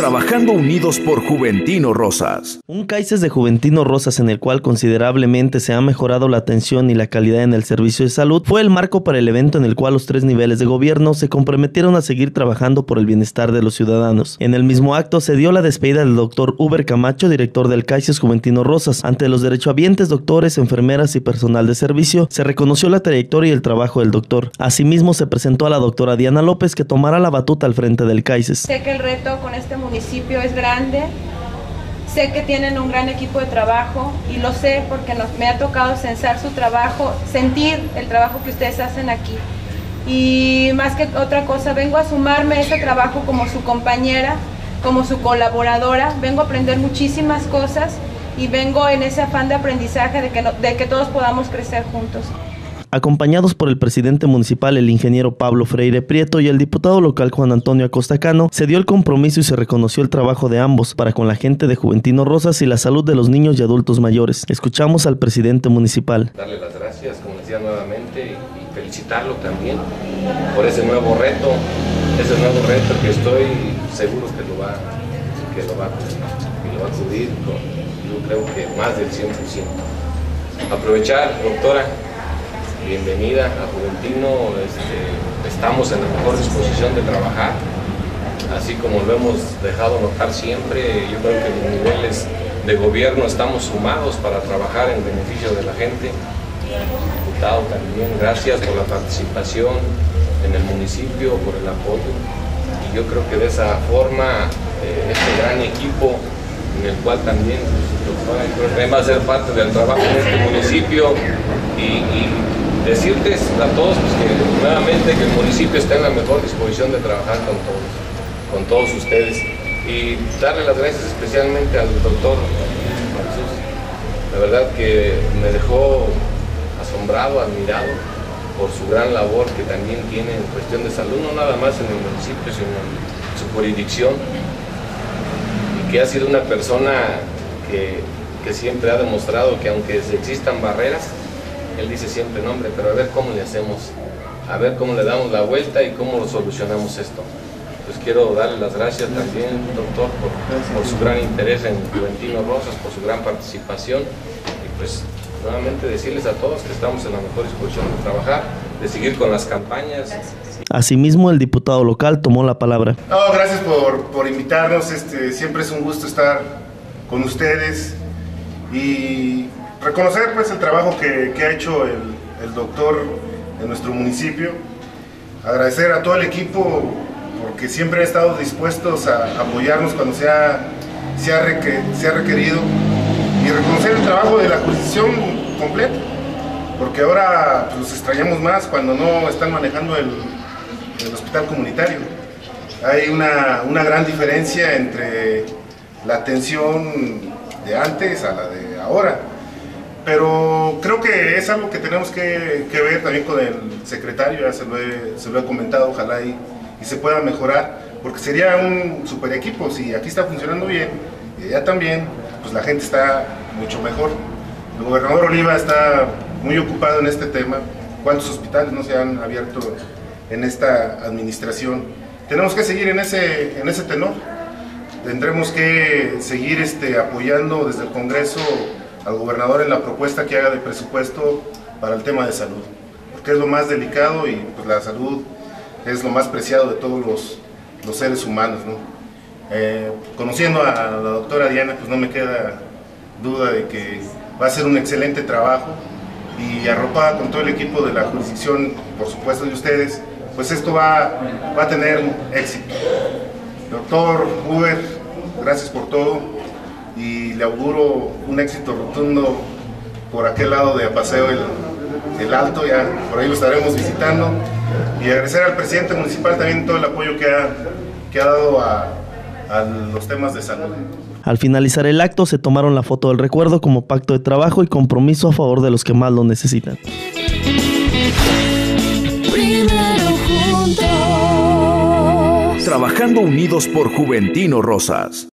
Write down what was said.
Trabajando unidos por Juventino Rosas. Un CAICES de Juventino Rosas en el cual considerablemente se ha mejorado la atención y la calidad en el servicio de salud fue el marco para el evento en el cual los 3 niveles de gobierno se comprometieron a seguir trabajando por el bienestar de los ciudadanos. En el mismo acto se dio la despedida del doctor Uber Camacho, director del CAICES Juventino Rosas. Ante los derechohabientes, doctores, enfermeras y personal de servicio, se reconoció la trayectoria y el trabajo del doctor. Asimismo, se presentó a la doctora Diana López, que tomará la batuta al frente del CAICES. Sé que el reto con este municipio es grande, sé que tienen un gran equipo de trabajo y lo sé porque me ha tocado censar su trabajo, sentir el trabajo que ustedes hacen aquí. Y más que otra cosa, vengo a sumarme a ese trabajo como su compañera, como su colaboradora, vengo a aprender muchísimas cosas y vengo en ese afán de aprendizaje de que todos podamos crecer juntos. Acompañados por el presidente municipal, el ingeniero Pablo Freire Prieto, y el diputado local Juan Antonio Acosta Cano, se dio el compromiso y se reconoció el trabajo de ambos para con la gente de Juventino Rosas y la salud de los niños y adultos mayores. Escuchamos al presidente municipal. Darle las gracias, como decía nuevamente, y felicitarlo también por ese nuevo reto que estoy seguro que lo va a cubrir con, yo creo que más del 100%. Aprovechar, doctora, bienvenida a Juventino, estamos en la mejor disposición de trabajar, así como lo hemos dejado notar siempre. Yo creo que los niveles de gobierno estamos sumados para trabajar en beneficio de la gente. Diputado también, gracias por la participación en el municipio, por el apoyo, y yo creo que de esa forma este gran equipo en el cual también va a ser parte del trabajo en este municipio y decirles a todos pues, que nuevamente que el municipio está en la mejor disposición de trabajar con todos ustedes, y darle las gracias especialmente al doctor Jesús. La verdad que me dejó asombrado, admirado por su gran labor que también tiene en cuestión de salud, no nada más en el municipio, sino en su jurisdicción, y que ha sido una persona que siempre ha demostrado que aunque existan barreras, él dice siempre, no hombre, pero a ver cómo le hacemos, a ver cómo le damos la vuelta y cómo lo solucionamos esto. Pues quiero darle las gracias también, doctor, por su gran interés en Juventino Rosas, por su gran participación, y pues nuevamente decirles a todos que estamos en la mejor disposición de trabajar, de seguir con las campañas. Asimismo, el diputado local tomó la palabra. Gracias por invitarnos, siempre es un gusto estar con ustedes y reconocer pues el trabajo que ha hecho el doctor en nuestro municipio. Agradecer a todo el equipo porque siempre han estado dispuestos a apoyarnos cuando se ha requerido, y reconocer el trabajo de la jurisdicción completa, porque ahora pues, los extrañamos más cuando no están manejando el hospital comunitario. Hay una gran diferencia entre la atención de antes a la de ahora, pero creo que es algo que tenemos que ver también con el secretario, ya se lo he comentado, ojalá y se pueda mejorar, porque sería un super equipo. Si aquí está funcionando bien y allá también, pues la gente está mucho mejor. El gobernador Oliva está muy ocupado en este tema. ¿Cuántos hospitales no se han abierto en esta administración? Tenemos que seguir en ese tenor. Tendremos que seguir apoyando desde el Congreso al gobernador en la propuesta que haga de presupuesto para el tema de salud, porque es lo más delicado y pues la salud es lo más preciado de todos los seres humanos, ¿no? Conociendo a la doctora Diana, pues no me queda duda de que va a hacer un excelente trabajo, y arropada con todo el equipo de la jurisdicción, por supuesto de ustedes, pues esto va a tener éxito. Doctor Uber, gracias por todo, y le auguro un éxito rotundo por aquel lado de Paseo el Alto, ya por ahí lo estaremos visitando, y agradecer al presidente municipal también todo el apoyo que ha dado a los temas de salud. Al finalizar el acto se tomaron la foto del recuerdo como pacto de trabajo y compromiso a favor de los que más lo necesitan. Primero juntos. Trabajando unidos por Juventino Rosas.